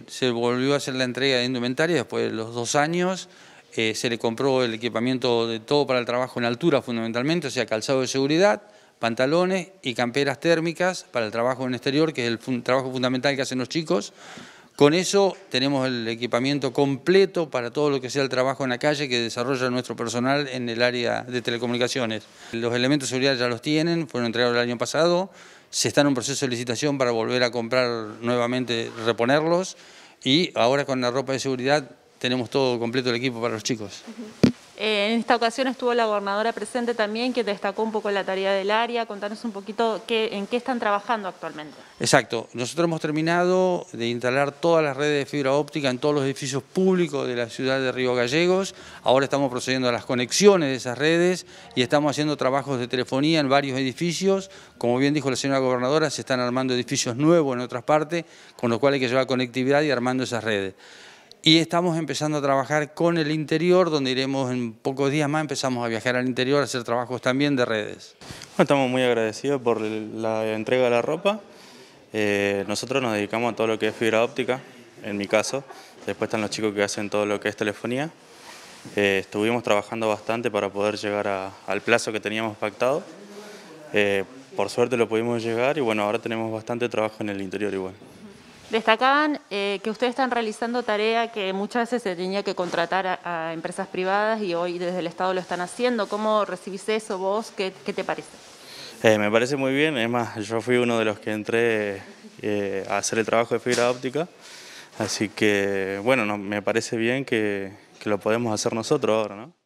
se volvió a hacer la entrega de indumentaria después de los 2 años. Se le compró el equipamiento de todo para el trabajo en altura fundamentalmente, o sea, calzado de seguridad, pantalones y camperas térmicas para el trabajo en exterior, que es el trabajo fundamental que hacen los chicos. Con eso tenemos el equipamiento completo para todo lo que sea el trabajo en la calle que desarrolla nuestro personal en el área de telecomunicaciones. Los elementos de seguridad ya los tienen, fueron entregados el año pasado, se está en un proceso de licitación para volver a comprar nuevamente, reponerlos, y ahora con la ropa de seguridad tenemos todo completo el equipo para los chicos. En esta ocasión estuvo la gobernadora presente también, que destacó un poco la tarea del área. Contanos un poquito en qué están trabajando actualmente. Exacto. Nosotros hemos terminado de instalar todas las redes de fibra óptica en todos los edificios públicos de la ciudad de Río Gallegos. Ahora estamos procediendo a las conexiones de esas redes y estamos haciendo trabajos de telefonía en varios edificios. Como bien dijo la señora gobernadora, se están armando edificios nuevos en otras partes, con lo cual hay que llevar conectividad y armando esas redes. Y estamos empezando a trabajar con el interior, donde iremos en pocos días más, empezamos a viajar al interior a hacer trabajos también de redes. Bueno, estamos muy agradecidos por la entrega de la ropa. Nosotros nos dedicamos a todo lo que es fibra óptica, en mi caso. Después están los chicos que hacen todo lo que es telefonía. Estuvimos trabajando bastante para poder llegar al plazo que teníamos pactado. Por suerte lo pudimos llegar y bueno, ahora tenemos bastante trabajo en el interior igual. Destacaban que ustedes están realizando tarea que muchas veces se tenía que contratar a empresas privadas y hoy desde el Estado lo están haciendo. ¿Cómo recibís eso vos? ¿Qué te parece? Me parece muy bien, es más, yo fui uno de los que entré a hacer el trabajo de fibra óptica, así que bueno, me parece bien que lo podemos hacer nosotros ahora, ¿no?